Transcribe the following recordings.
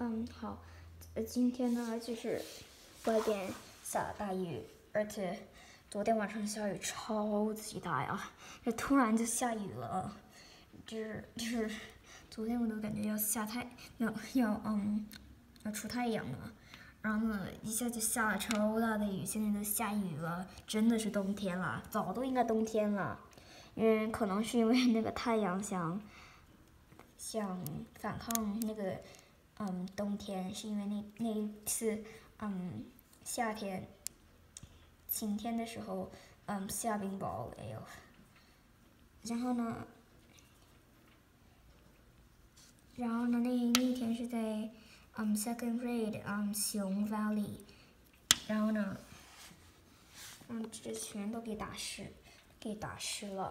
好，今天呢就是外边下了大雨，而且昨天晚上下雨超级大呀，这突然就下雨了，就是昨天我都感觉要要出太阳了，然后呢一下就下了超大的雨，现在都下雨了，真的是冬天了，早都应该冬天了，可能是因为那个太阳想反抗那个。冬天是因为那一次，夏天晴天的时候，下冰雹，哎呦，然后呢，那一天是在second grade熊 Valley，然后呢，这全都给打湿了，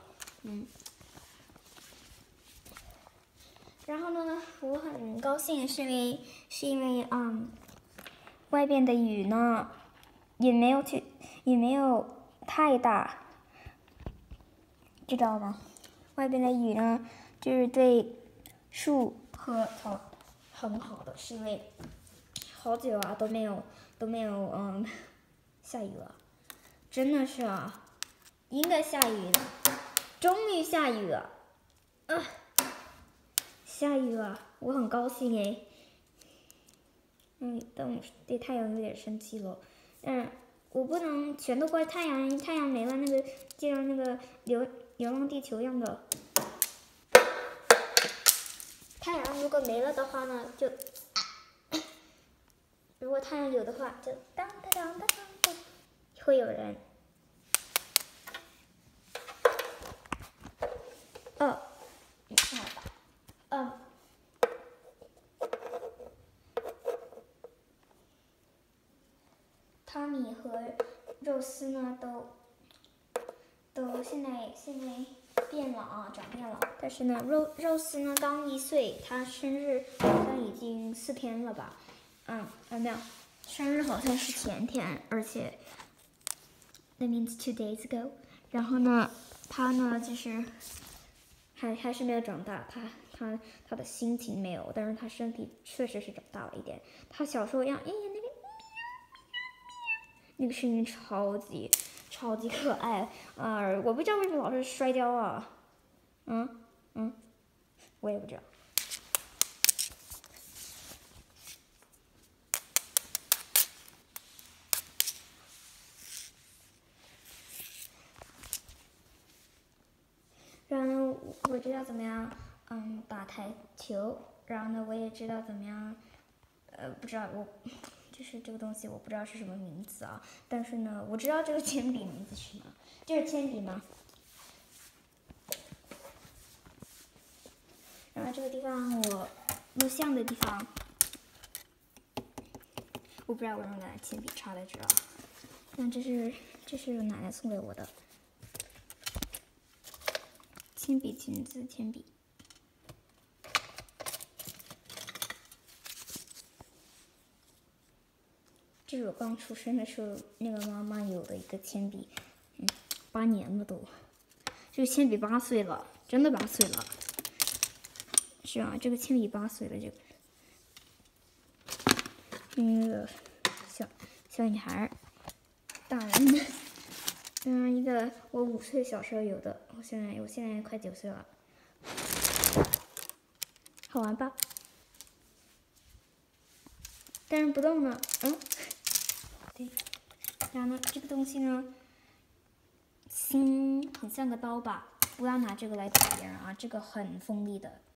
然后呢，我很高兴，是因为外边的雨呢，也没有太大，知道吗？外边的雨呢，就是对树和草很好的，是因为好久啊都没有下雨了，真的是啊，应该下雨了，终于下雨了，下雨了，我很高兴哎。但我对太阳有点生气了。我不能全都怪太阳，太阳没了，就像那个流浪地球一样的。太阳如果没了的话呢，如果太阳有的话，就当当当当当，会有人。你看吧，汤米和肉丝呢都现在变了啊，长变了。但是呢，肉丝呢刚1岁，他生日好像已经4天了吧？没有，生日好像是前天，而且 that means 2 days ago。然后呢，他呢就是还是没有长大，他的心情没有，但是他身体确实是长大了一点。他小时候一样，那个声音超级可爱我不知道为什么老是摔跤啊，我也不知道。然后呢，我知道怎么样打台球，然后呢，我也知道怎么样，不知道就是这个东西我不知道是什么名字啊，但是呢，我知道这个铅笔名字是什么，这是铅笔吗？然后这个地方我录像的地方，我不知道我用的铅笔插在这啊。那这是奶奶送给我的铅笔裙子铅笔。这是我刚出生的时候那个妈妈有的一个铅笔，8年了都。这个铅笔8岁了，真的8岁了。是啊，这个铅笔8岁了，这个。那个小女孩，大人的。一个我5岁小时候有的，我现在快9岁了。好玩吧？但是不动呢，对。然后呢，这个东西呢，心很像个刀吧，不要拿这个来打别人啊，这个很锋利的。